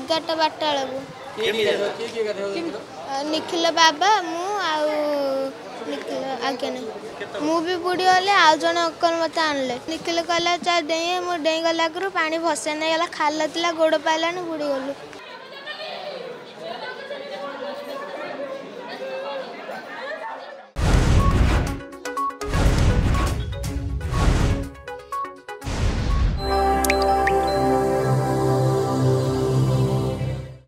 11टा 12टा निखिल बाबा मु निखिल आगे नहीं मु भी बुड़ी गले आउ जन अकल मत आणले निखिल कहला चार डेई मु डेई गला पानी भसे नहीं गला खाल गोड़ पाइलानी बुड़ी गलु।